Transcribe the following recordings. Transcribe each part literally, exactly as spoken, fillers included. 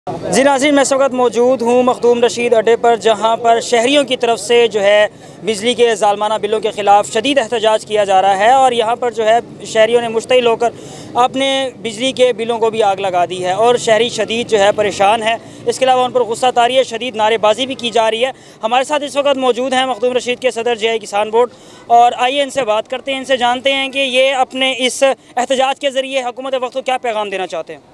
जी नाज़रीन, मैं इस वक्त मौजूद हूँ मखदूम रशीद अड्डे पर, जहाँ पर शहरियों की तरफ से जो है बिजली के ज़ालमाना बिलों के ख़िलाफ़ शदीद एहतजाज किया जा रहा है। और यहाँ पर जो है शहरियों ने मुश्तइल होकर अपने बिजली के बिलों को भी आग लगा दी है और शहरी शदीद जो है परेशान है। इसके अलावा उन पर गुस्सा तारी है, शदीद नारेबाजी भी की जा रही है। हमारे साथ इस वक्त मौजूद हैं मखदूम रशीद के सदर जे आई किसान बोर्ड, और आइए इनसे बात करते हैं, इनसे जानते हैं कि ये अपने इस एहतजाज के ज़रिए हुकूमत वक्त को क्या पैगाम देना चाहते हैं।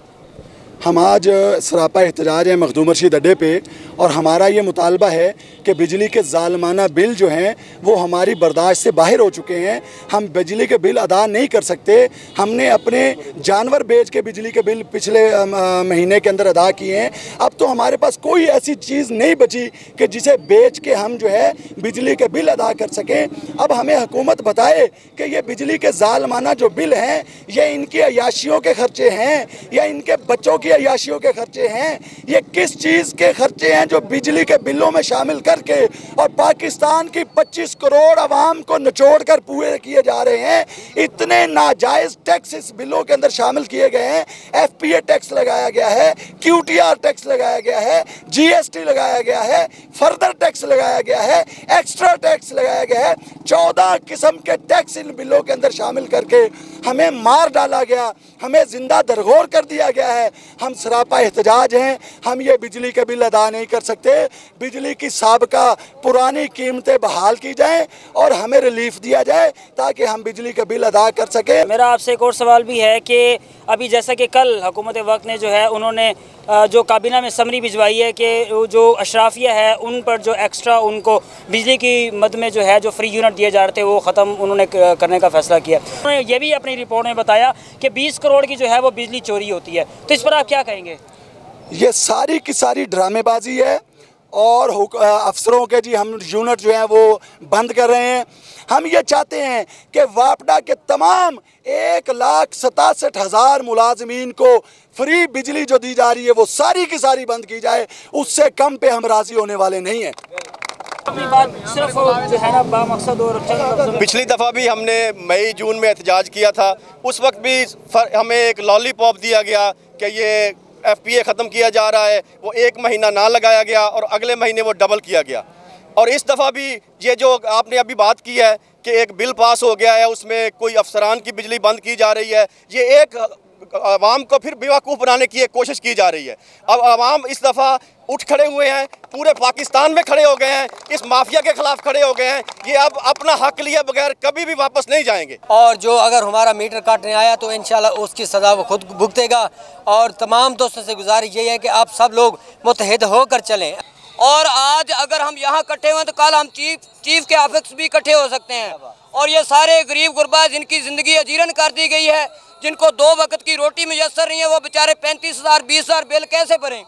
हम आज सरापा एहतजाज है मखदूम रशीद अड्डे पे, और हमारा ये मुतालबा है कि बिजली के ज़ालमाना बिल जो हैं वो हमारी बर्दाश्त से बाहर हो चुके हैं। हम बिजली के बिल अदा नहीं कर सकते। हमने अपने जानवर बेच के बिजली के बिल पिछले महीने के अंदर अदा किए हैं। अब तो हमारे पास कोई ऐसी चीज़ नहीं बची कि जिसे बेच के हम जो है बिजली के बिल अदा कर सकें। अब हमें हुकूमत बताए कि ये बिजली के ज़ालमाना जो बिल हैं ये इनकी अयाशियों के खर्चे हैं या इनके बच्चों की अयाशियों के खर्चे हैं। ये किस चीज़ के खर्चे हैं जो बिजली के बिलों में शामिल करके और पाकिस्तान की पच्चीस करोड़ आवाम को निचोड़ कर पूरे किए जा रहे हैं। इतने नाजायज़ टैक्स इस बिलों के अंदर शामिल किए गए हैं। एफ पी ए टैक्स लगाया गया है, क्यू टी आर टैक्स लगाया गया है, जी एस टी लगाया गया है, फर्दर टैक्स लगाया गया है, एक्स्ट्रा टैक्स लगाया गया है। चौदह किस्म के टैक्स इन बिलों के अंदर शामिल करके हमें मार डाला गया, हमें जिंदा दरगोर कर दिया गया है। हम सरापा एहतजाज हैं। हम ये बिजली के बिल अदा नहीं कर सकते। बिजली की साबका पुरानी कीमतें बहाल की जाएं और हमें रिलीफ दिया जाए ताकि हम बिजली के बिल अदा कर सकें। मेरा आपसे एक और सवाल भी है कि अभी जैसा कि कल हुकूमत वक्त ने जो है उन्होंने जो काबीना में समरी भिजवाई है कि जो अशराफिया है उन पर जो एक्स्ट्रा उनको बिजली की मद में जो है जो फ्री यूनिट दिए जा रहे थे वो ख़त्म उन्होंने करने का फैसला किया। उन्होंने ये भी अपनी रिपोर्ट में बताया कि बीस करोड़ की जो है वो बिजली चोरी होती है। तो इस पर आप क्या कहेंगे? ये सारी की सारी ड्रामेबाजी है और अफसरों के जी हम यूनिट जो हैं वो बंद कर रहे हैं। हम ये चाहते हैं कि वापडा के तमाम एक लाख सतासठ हज़ार मुलाजमीन को फ्री बिजली जो दी जा रही है वो सारी की सारी बंद की जाए। उससे कम पे हम राज़ी होने वाले नहीं हैं। अपनी बात सिर्फ जो है ना बामकसद और पिछली दफ़ा भी हमने मई जून में एहतजाज किया था। उस वक्त भी हमें एक लॉलीपॉप दिया गया कि ये एफ पी ए ख़त्म किया जा रहा है, वो एक महीना ना लगाया गया और अगले महीने वो डबल किया गया। और इस दफ़ा भी ये जो आपने अभी बात की है कि एक बिल पास हो गया है उसमें कोई अफसरान की बिजली बंद की जा रही है, ये एक आवाम को फिर बेवकूफ़ बनाने की एक कोशिश की जा रही है। अब आवाम इस दफ़ा उठ खड़े हुए हैं, पूरे पाकिस्तान में खड़े हो गए हैं, इस माफिया के खिलाफ खड़े हो गए हैं। ये अब अपना हक लिए बगैर कभी भी वापस नहीं जाएंगे। और जो अगर हमारा मीटर काटने आया तो इंशाल्लाह उसकी सज़ा वो खुद भुगतेगा। और तमाम दोस्तों से गुजारिश ये है कि आप सब लोग मुत्तहिद होकर चलें। और आज अगर हम यहाँ इकट्ठे हुए तो कल हम चीफ चीफ के ऑफिस भी इकट्ठे हो सकते हैं। और ये सारे गरीब गुरबा जिनकी ज़िंदगी अजीरन कर दी गई है, जिनको दो वक्त की रोटी मुयसर नहीं है, वो बेचारे पैंतीस हज़ार बीस हज़ार बिल कैसे भरें?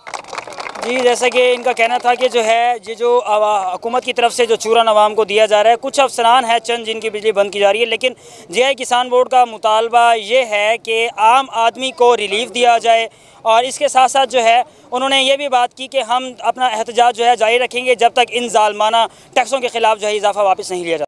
जी, जैसा कि इनका कहना था कि जो है ये जो हुकूमत की तरफ से जो चूरन आवाम को दिया जा रहा है, कुछ अफसरान है चंद जिनकी बिजली बंद की जा रही है, लेकिन जे आई किसान बोर्ड का मुतालबा ये है कि आम आदमी को रिलीफ दिया जाए। और इसके साथ साथ जो है उन्होंने ये भी बात की कि हम अपना एहतजाज जो है जारी रखेंगे जब तक इन ज़ालमाना टैक्सों के ख़िलाफ़ जो है इजाफ़ा वापस नहीं लिया जाता।